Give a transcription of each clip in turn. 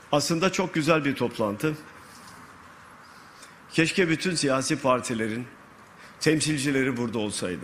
Aslında çok güzel bir toplantı. Keşke bütün siyasi partilerin temsilcileri burada olsaydı.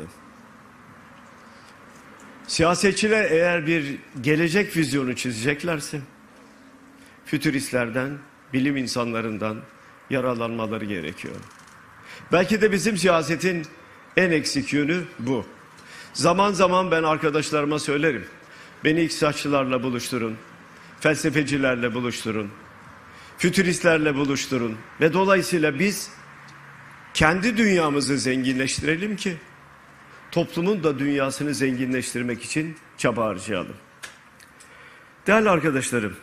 Siyasetçiler eğer bir gelecek vizyonu çizeceklerse, fütüristlerden, bilim insanlarından yararlanmaları gerekiyor. Belki de bizim siyasetin en eksik yönü bu. Zaman zaman ben arkadaşlarıma söylerim. Beni iktisatçılarla buluşturun, felsefecilerle buluşturun, fütüristlerle buluşturun ve dolayısıyla biz kendi dünyamızı zenginleştirelim ki toplumun da dünyasını zenginleştirmek için çaba harcayalım. Değerli arkadaşlarım,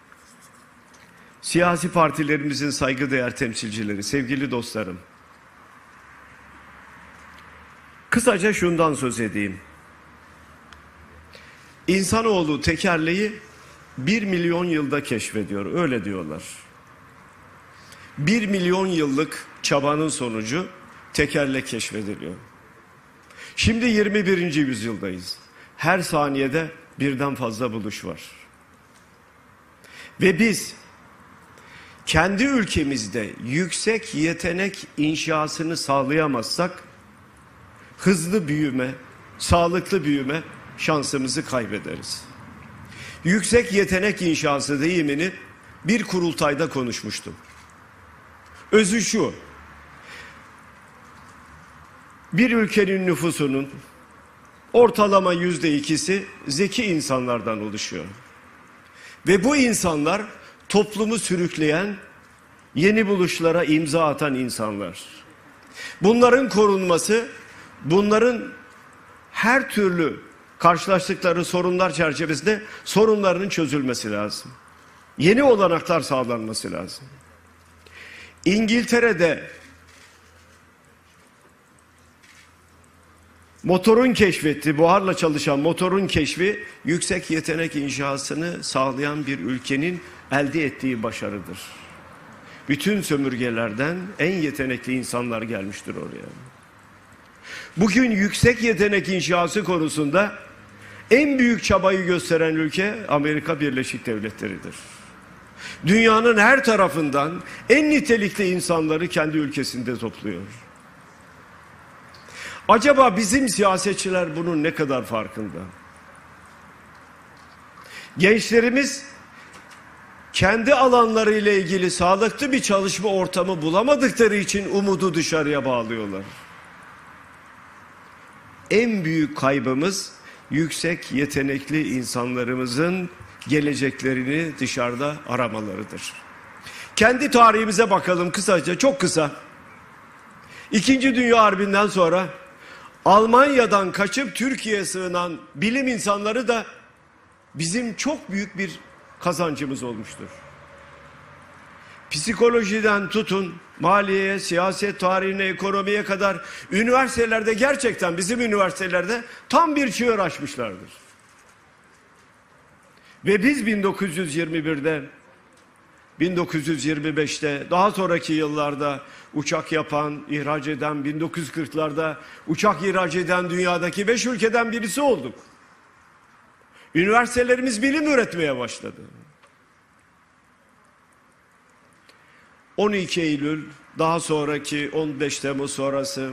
siyasi partilerimizin saygıdeğer temsilcileri, sevgili dostlarım, kısaca şundan söz edeyim. İnsanoğlu tekerleği 1 milyon yılda keşfediyor, öyle diyorlar. 1 milyon yıllık çabanın sonucu tekerlek keşfediliyor. Şimdi 21. yüzyıldayız. Her saniyede birden fazla buluş var. Ve biz kendi ülkemizde yüksek yetenek inşasını sağlayamazsak hızlı büyüme, sağlıklı büyüme şansımızı kaybederiz. Yüksek yetenek inşası deyimini bir kurultayda konuşmuştum. Özü şu: bir ülkenin nüfusunun ortalama %2'si zeki insanlardan oluşuyor. Ve bu insanlar toplumu sürükleyen, yeni buluşlara imza atan insanlar. Bunların korunması, bunların her türlü karşılaştıkları sorunlar çerçevesinde sorunlarının çözülmesi lazım. Yeni olanaklar sağlanması lazım. İngiltere'de motorun keşfetti, buharla çalışan motorun keşfi yüksek yetenek inşasını sağlayan bir ülkenin elde ettiği başarıdır. Bütün sömürgelerden en yetenekli insanlar gelmiştir oraya. Bugün yüksek yetenek inşası konusunda en büyük çabayı gösteren ülke Amerika Birleşik Devletleri'dir. Dünyanın her tarafından en nitelikli insanları kendi ülkesinde topluyor. Acaba bizim siyasetçiler bunun ne kadar farkında? Gençlerimiz kendi alanlarıyla ilgili sağlıklı bir çalışma ortamı bulamadıkları için umudu dışarıya bağlıyorlar. En büyük kaybımız yüksek yetenekli insanlarımızın geleceklerini dışarıda aramalarıdır. Kendi tarihimize bakalım kısaca, çok kısa. İkinci Dünya Harbi'nden sonra Almanya'dan kaçıp Türkiye'ye sığınan bilim insanları da bizim çok büyük bir kazancımız olmuştur. Psikolojiden tutun, maliyeye, siyaset tarihine, ekonomiye kadar üniversitelerde, gerçekten bizim üniversitelerde tam bir çığır açmışlardır. Ve biz 1921'de, 1925'te, daha sonraki yıllarda uçak yapan, ihraç eden, 1940'larda uçak ihraç eden dünyadaki 5 ülkeden birisi olduk. Üniversitelerimiz bilim üretmeye başladı. 12 Eylül, daha sonraki 15 Temmuz sonrası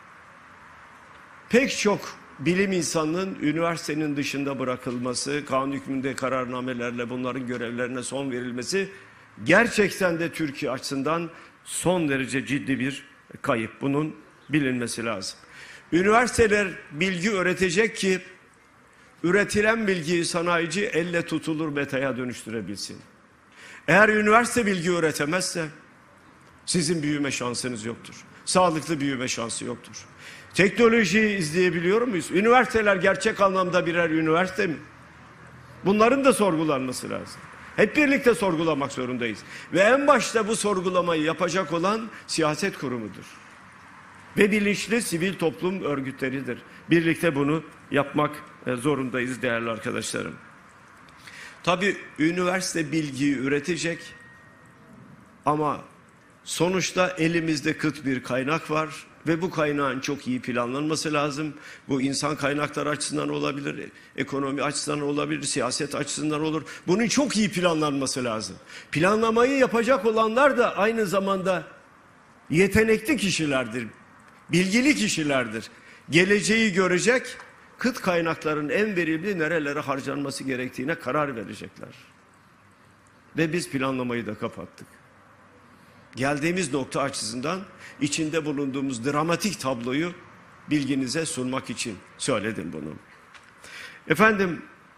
pek çok bilim insanının üniversitenin dışında bırakılması, kanun hükmünde kararnamelerle bunların görevlerine son verilmesi gerçekten de Türkiye açısından son derece ciddi bir kayıp. Bunun bilinmesi lazım. Üniversiteler bilgi öğretecek ki üretilen bilgiyi sanayici elle tutulur metaya dönüştürebilsin. Eğer üniversite bilgi öğretemezse sizin büyüme şansınız yoktur. Sağlıklı büyüme şansı yoktur. Teknolojiyi izleyebiliyor muyuz? Üniversiteler gerçek anlamda birer üniversite mi? Bunların da sorgulanması lazım. Hep birlikte sorgulamak zorundayız. Ve en başta bu sorgulamayı yapacak olan siyaset kurumudur. Ve bilinçli sivil toplum örgütleridir. Birlikte bunu yapmak zorundayız değerli arkadaşlarım. Tabii üniversite bilgiyi üretecek ama sonuçta elimizde kıt bir kaynak var Ve bu kaynağın çok iyi planlanması lazım. Bu insan kaynakları açısından olabilir, ekonomi açısından olabilir, siyaset açısından olur. Bunun çok iyi planlanması lazım. Planlamayı yapacak olanlar da aynı zamanda yetenekli kişilerdir, bilgili kişilerdir. Geleceği görecek, kıt kaynakların en verimli nerelere harcanması gerektiğine karar verecekler. Ve biz planlamayı da kapattık. Geldiğimiz nokta açısından içinde bulunduğumuz dramatik tabloyu bilginize sunmak için söyledim bunu. Efendim,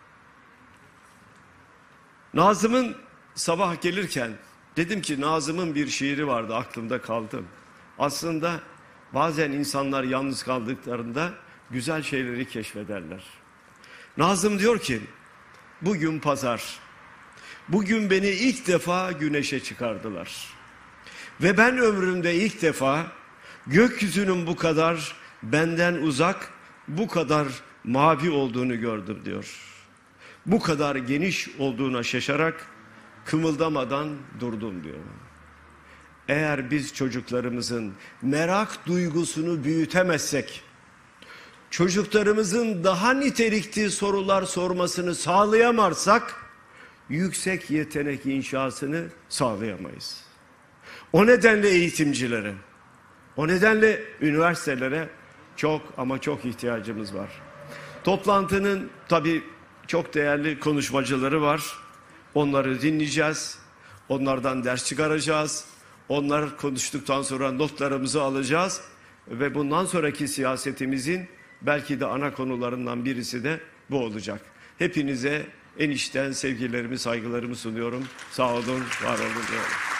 Nazım'ın sabah gelirken dedim ki Nazım'ın bir şiiri vardı, aklımda kaldı. Aslında bazen insanlar yalnız kaldıklarında güzel şeyleri keşfederler. Nazım diyor ki, bugün pazar, bugün beni ilk defa güneşe çıkardılar. Ve ben ömrümde ilk defa gökyüzünün bu kadar benden uzak, bu kadar mavi olduğunu gördüm diyor. Bu kadar geniş olduğuna şaşarak kımıldamadan durdum diyor. Eğer biz çocuklarımızın merak duygusunu büyütemezsek, çocuklarımızın daha nitelikli sorular sormasını sağlayamazsak, yüksek yetenek inşasını sağlayamayız. O nedenle eğitimcilere, o nedenle üniversitelere çok ama çok ihtiyacımız var. Toplantının tabii çok değerli konuşmacıları var. Onları dinleyeceğiz. Onlardan ders çıkaracağız. Onlar konuştuktan sonra notlarımızı alacağız. Ve bundan sonraki siyasetimizin belki de ana konularından birisi de bu olacak. Hepinize en içten sevgilerimi, saygılarımı sunuyorum. Sağ olun, var olun diyorum.